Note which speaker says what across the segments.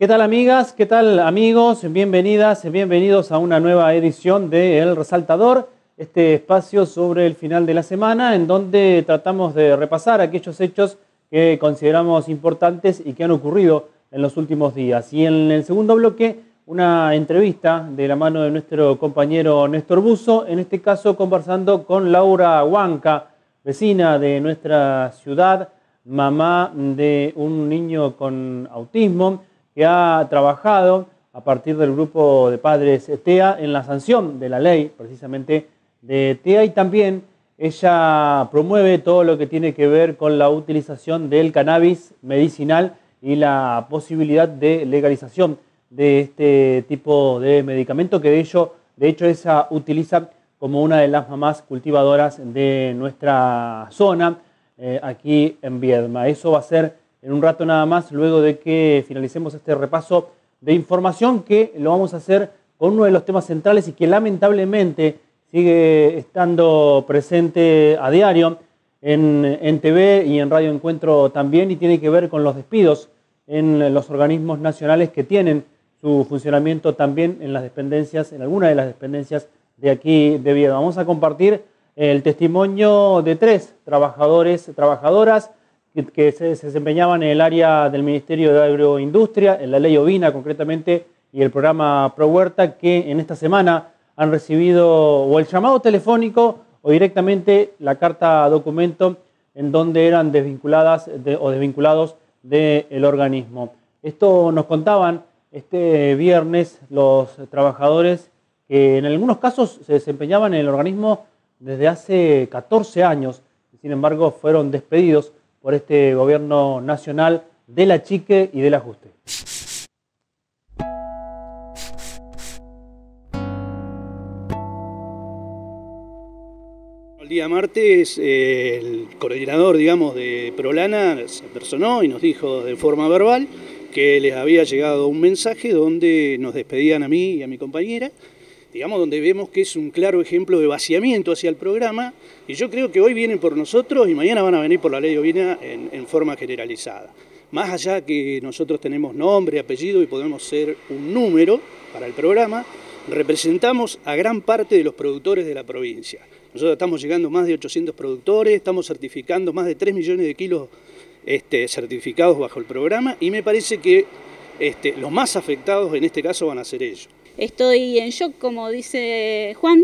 Speaker 1: ¿Qué tal, amigas? ¿Qué tal, amigos? Bienvenidas, bienvenidos a una nueva edición de El Resaltador, este espacio sobre el final de la semana en donde tratamos de repasar aquellos hechos que consideramos importantes y que han ocurrido en los últimos días. Y en el segundo bloque, una entrevista de la mano de nuestro compañero Néstor Buzo, en este caso conversando con Laura Huanca, vecina de nuestra ciudad, mamá de un niño con autismo, que ha trabajado a partir del grupo de padres TEA en la sanción de la ley, precisamente de TEA, y también ella promueve todo lo que tiene que ver con la utilización del cannabis medicinal y la posibilidad de legalización de este tipo de medicamento que de hecho ella utiliza como una de las mamás cultivadoras de nuestra zona aquí en Viedma. Eso va a ser en un rato nada más, luego de que finalicemos este repaso de información, que lo vamos a hacer con uno de los temas centrales y que lamentablemente sigue estando presente a diario en TV y en Radio Encuentro también, y tiene que ver con los despidos en los organismos nacionales que tienen su funcionamiento también en las dependencias, en alguna de las dependencias de aquí de Viedma. Vamos a compartir el testimonio de 3 trabajadoras que se desempeñaban en el área del Ministerio de Agroindustria, en la ley ovina concretamente, y el programa Pro Huerta, que en esta semana han recibido o el llamado telefónico o directamente la carta documento en donde eran desvinculadas o desvinculados del organismo. Esto nos contaban este viernes los trabajadores que en algunos casos se desempeñaban en el organismo desde hace 14 años, sin embargo fueron despedidos por este gobierno nacional del achique y del ajuste.
Speaker 2: El día martes el coordinador, de Prolana se personó y nos dijo de forma verbal que les había llegado un mensaje donde nos despedían a mí y a mi compañera, donde vemos que es un claro ejemplo de vaciamiento hacia el programa, y yo creo que hoy vienen por nosotros y mañana van a venir por la ley ovina en forma generalizada. Más allá que nosotros tenemos nombre, apellido y podemos ser un número para el programa, representamos a gran parte de los productores de la provincia. Nosotros estamos llegando a más de 800 productores, estamos certificando más de 3 millones de kilos certificados bajo el programa, y me parece que los más afectados en este caso van a ser ellos.
Speaker 3: Estoy en shock, como dice Juan.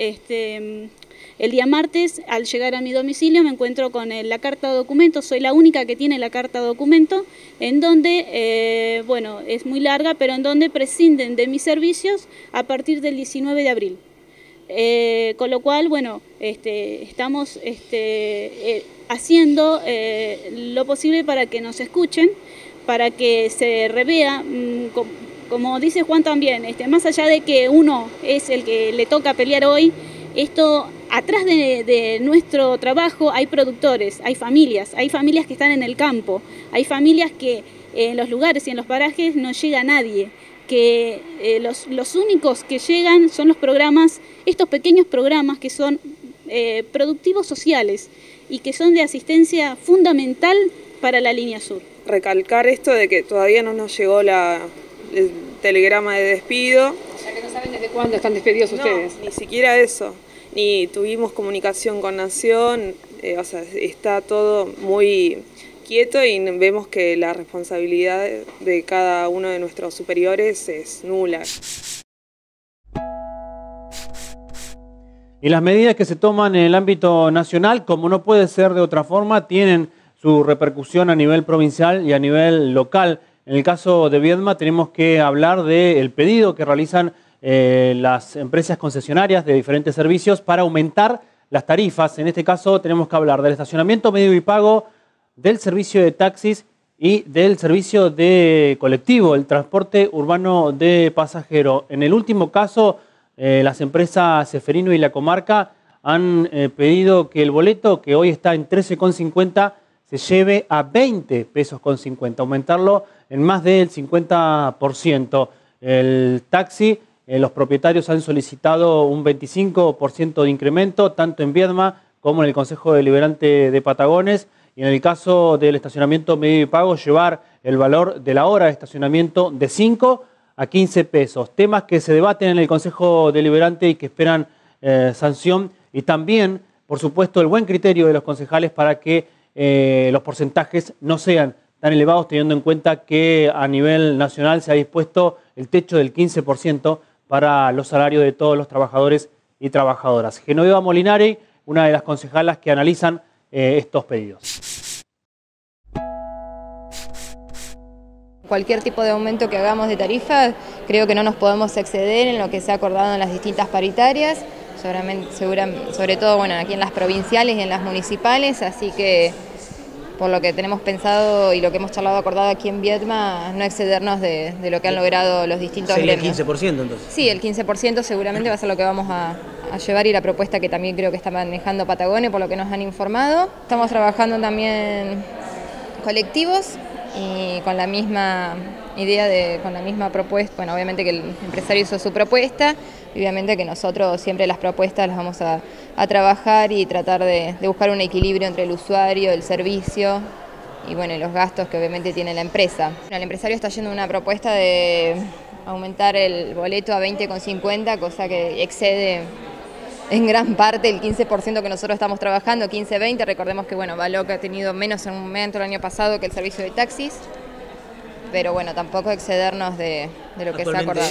Speaker 3: El día martes, al llegar a mi domicilio, me encuentro con la carta documento. Soy la única que tiene la carta documento, en donde, es muy larga, pero en donde prescinden de mis servicios a partir del 19 de abril. Con lo cual, estamos haciendo lo posible para que nos escuchen, para que se revea, como dice Juan también, más allá de que uno es el que le toca pelear hoy, atrás de nuestro trabajo hay productores, hay familias que están en el campo, hay familias que en los lugares y en los parajes no llega nadie, que los únicos que llegan son los programas, estos pequeños programas que son productivos sociales y que son de asistencia fundamental para la línea sur.
Speaker 4: Recalcar esto de que todavía no nos llegó el telegrama de despido.
Speaker 5: O sea que no saben desde cuándo están despedidos ustedes.
Speaker 4: Ni siquiera eso, ni tuvimos comunicación con Nación, está todo muy quieto y vemos que la responsabilidad de cada uno de nuestros superiores es nula.
Speaker 1: Y las medidas que se toman en el ámbito nacional, como no puede ser de otra forma, tienen su repercusión a nivel provincial y a nivel local. En el caso de Viedma tenemos que hablar del pedido que realizan las empresas concesionarias de diferentes servicios para aumentar las tarifas. En este caso tenemos que hablar del estacionamiento medio y pago, del servicio de taxis y del servicio de colectivo, el transporte urbano de pasajero. En el último caso, las empresas Ceferino y La Comarca han pedido que el boleto, que hoy está en 13,50, se lleve a 20 pesos con 50, aumentarlo en más del 50%. El taxi, los propietarios han solicitado un 25% de incremento, tanto en Viedma como en el Consejo Deliberante de Patagones. Y en el caso del estacionamiento medio y pago, llevar el valor de la hora de estacionamiento de 5 a 15 pesos. Temas que se debaten en el Consejo Deliberante y que esperan sanción, y también, por supuesto, el buen criterio de los concejales para que los porcentajes no sean tan elevados, teniendo en cuenta que a nivel nacional se ha dispuesto el techo del 15% para los salarios de todos los trabajadores y trabajadoras. Genoveva Molinari, una de las concejalas que analizan estos pedidos.
Speaker 6: Cualquier tipo de aumento que hagamos de tarifa, creo que no nos podemos exceder en lo que se ha acordado en las distintas paritarias, sobre todo bueno, aquí en las provinciales y en las municipales, así que por lo que tenemos pensado y lo que hemos acordado aquí en Viedma, no excedernos de lo que han logrado los distintos gremios.
Speaker 1: ¿Sería el 15% entonces?
Speaker 6: Sí, el 15% seguramente va a ser lo que vamos a llevar, y la propuesta que también creo que está manejando Patagonia, por lo que nos han informado. Estamos trabajando también colectivos y con la misma idea, con la misma propuesta. Bueno, obviamente que el empresario hizo su propuesta, obviamente que nosotros siempre las propuestas las vamos a trabajar y tratar de buscar un equilibrio entre el usuario, el servicio y bueno, los gastos que obviamente tiene la empresa. Bueno, el empresario está yendo una propuesta de aumentar el boleto a 20,50, cosa que excede en gran parte el 15% que nosotros estamos trabajando, 15-20. Recordemos que bueno, Való que ha tenido menos en un momento el año pasado que el servicio de taxis, pero bueno, tampoco excedernos de lo que se ha acordado.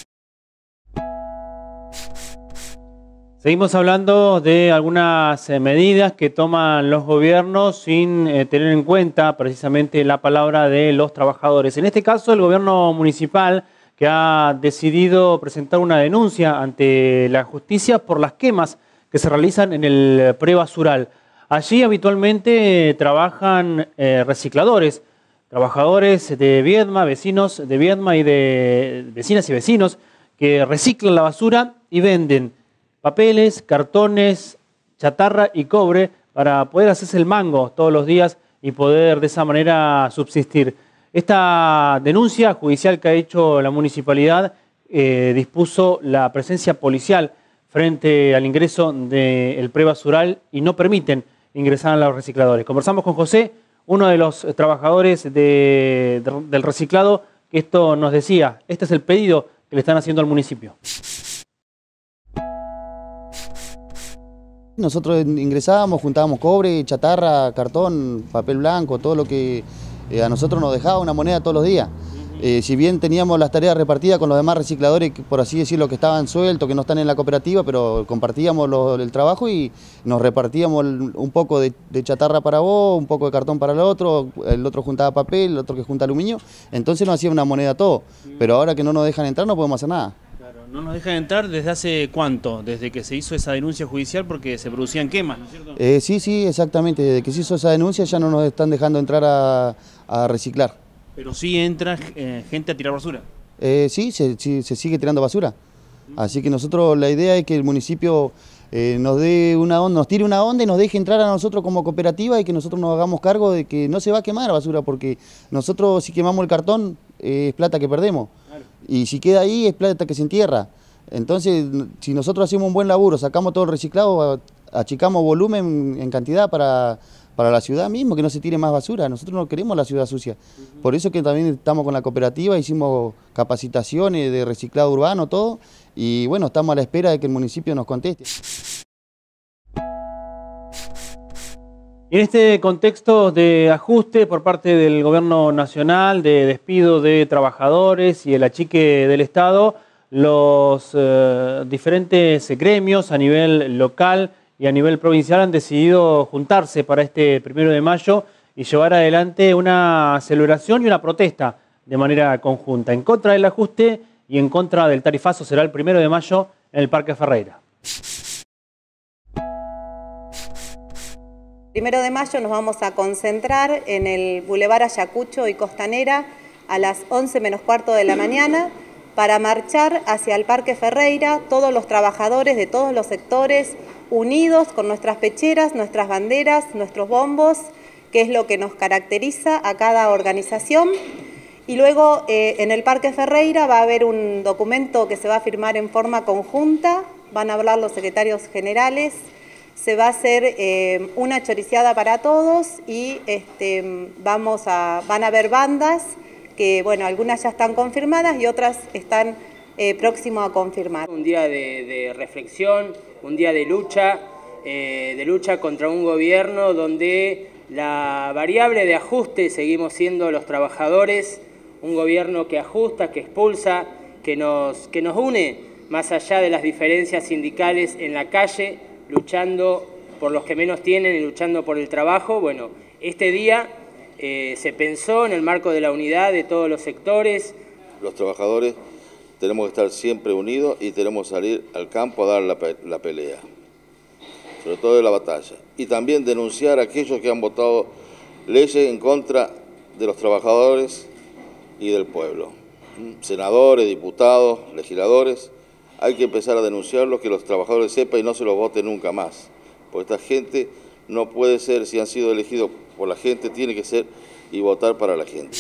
Speaker 1: Seguimos hablando de algunas medidas que toman los gobiernos sin tener en cuenta precisamente la palabra de los trabajadores. En este caso, el gobierno municipal, que ha decidido presentar una denuncia ante la justicia por las quemas que se realizan en el prebasural. Allí habitualmente trabajan recicladores, trabajadores de Viedma, vecinos de Viedma y de vecinas y vecinos que reciclan la basura y venden papeles, cartones, chatarra y cobre para poder hacerse el mango todos los días y poder de esa manera subsistir. Esta denuncia judicial que ha hecho la municipalidad dispuso la presencia policial frente al ingreso del prebasural y no permiten ingresar a los recicladores. Conversamos con José, uno de los trabajadores del reciclado, que esto nos decía. Este es el pedido que le están haciendo al municipio.
Speaker 7: Nosotros ingresábamos, juntábamos cobre, chatarra, cartón, papel blanco, todo lo que a nosotros nos dejaba una moneda todos los días. Si bien teníamos las tareas repartidas con los demás recicladores, por así decirlo, que estaban sueltos, que no están en la cooperativa, pero compartíamos el trabajo y nos repartíamos un poco de chatarra para vos, un poco de cartón para el otro juntaba papel, el otro que junta aluminio, entonces nos hacía una moneda todo, pero ahora que no nos dejan entrar no podemos hacer nada.
Speaker 1: Claro, no nos dejan entrar ¿desde hace cuánto? Desde que se hizo esa denuncia judicial porque se producían quemas, ¿no es cierto?
Speaker 7: Sí, exactamente, desde que se hizo esa denuncia ya no nos están dejando entrar a reciclar.
Speaker 1: Pero sí entra gente a tirar basura.
Speaker 7: Sí, se sigue tirando basura. Así que nosotros la idea es que el municipio nos dé una onda, nos tire una onda y nos deje entrar a nosotros como cooperativa y que nosotros nos hagamos cargo de que no se va a quemar basura, porque nosotros si quemamos el cartón es plata que perdemos. Claro. Y si queda ahí es plata que se entierra. Entonces, si nosotros hacemos un buen laburo, sacamos todo el reciclado, achicamos volumen en cantidad para la ciudad mismo, que no se tire más basura. Nosotros no queremos la ciudad sucia. Por eso que también estamos con la cooperativa, hicimos capacitaciones de reciclado urbano, todo, y bueno, estamos a la espera de que el municipio nos conteste.
Speaker 1: Y en este contexto de ajuste por parte del gobierno nacional, de despido de trabajadores y el achique del Estado, los diferentes gremios a nivel local y a nivel provincial han decidido juntarse para este 1 de mayo y llevar adelante una celebración y una protesta de manera conjunta en contra del ajuste y en contra del tarifazo. Será el 1 de mayo en el Parque Ferreira.
Speaker 8: 1 de mayo nos vamos a concentrar en el Boulevard Ayacucho y Costanera a las 11 menos cuarto de la mañana para marchar hacia el Parque Ferreira, todos los trabajadores de todos los sectores, unidos con nuestras pecheras, nuestras banderas, nuestros bombos, que es lo que nos caracteriza a cada organización. Y luego en el Parque Ferreira va a haber un documento que se va a firmar en forma conjunta, van a hablar los secretarios generales, se va a hacer una choriceada para todos y van a haber bandas que, bueno, algunas ya están confirmadas y otras están próximos a confirmar.
Speaker 9: Un día de reflexión, un día de lucha contra un gobierno donde la variable de ajuste seguimos siendo los trabajadores, un gobierno que ajusta, que expulsa, que nos une más allá de las diferencias sindicales en la calle, luchando por los que menos tienen y luchando por el trabajo. Bueno, este día se pensó en el marco de la unidad de todos los sectores.
Speaker 10: Los trabajadores tenemos que estar siempre unidos y tenemos que salir al campo a dar la pelea, sobre todo de la batalla. Y también denunciar a aquellos que han votado leyes en contra de los trabajadores y del pueblo. Senadores, diputados, legisladores, hay que empezar a denunciarlos, que los trabajadores sepan y no se los voten nunca más. Porque esta gente no puede ser, si han sido elegidos por la gente, tiene que ser y votar para la gente.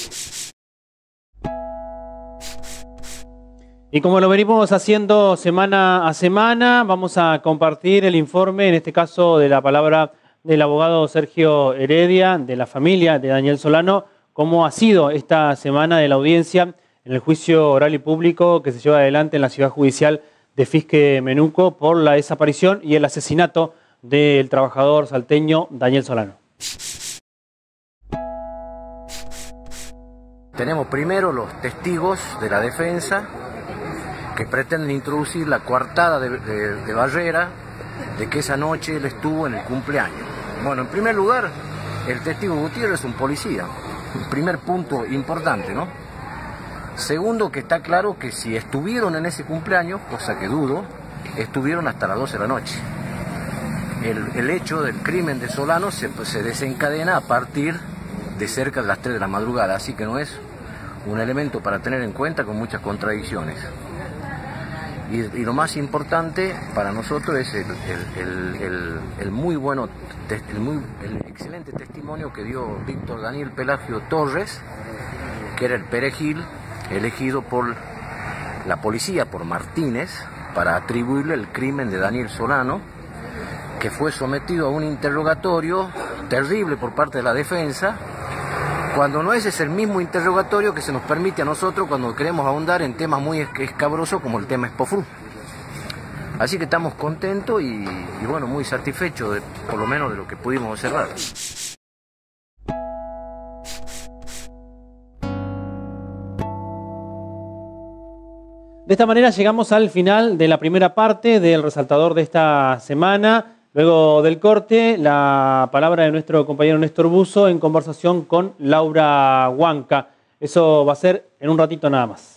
Speaker 1: Y como lo venimos haciendo semana a semana, vamos a compartir el informe, en este caso de la palabra del abogado Sergio Heredia, de la familia de Daniel Solano, cómo ha sido esta semana de la audiencia en el juicio oral y público que se lleva adelante en la ciudad judicial de Fisque Menuco por la desaparición y el asesinato del trabajador salteño Daniel Solano.
Speaker 11: Tenemos primero los testigos de la defensa que pretenden introducir la coartada de Barrera de que esa noche él estuvo en el cumpleaños. Bueno, en primer lugar, el testigo Gutiérrez es un policía. Un primer punto importante, ¿no? Segundo, que está claro que si estuvieron en ese cumpleaños, cosa que dudo, estuvieron hasta las 12 de la noche. El hecho del crimen de Solano se desencadena a partir de cerca de las 3 de la madrugada, así que no es un elemento para tener en cuenta, con muchas contradicciones. Y lo más importante para nosotros es el excelente testimonio que dio Víctor Daniel Pelagio Torres, que era el perejil elegido por la policía, por Martínez, para atribuirle el crimen de Daniel Solano, que fue sometido a un interrogatorio terrible por parte de la defensa, cuando no ese es el mismo interrogatorio que se nos permite a nosotros cuando queremos ahondar en temas muy escabrosos como el tema Expofru. Así que estamos contentos y bueno, muy satisfechos por lo menos de lo que pudimos observar.
Speaker 1: De esta manera llegamos al final de la primera parte del resaltador de esta semana. Luego del corte, la palabra de nuestro compañero Néstor Buzo en conversación con Laura Huanca. Eso va a ser en un ratito nada más.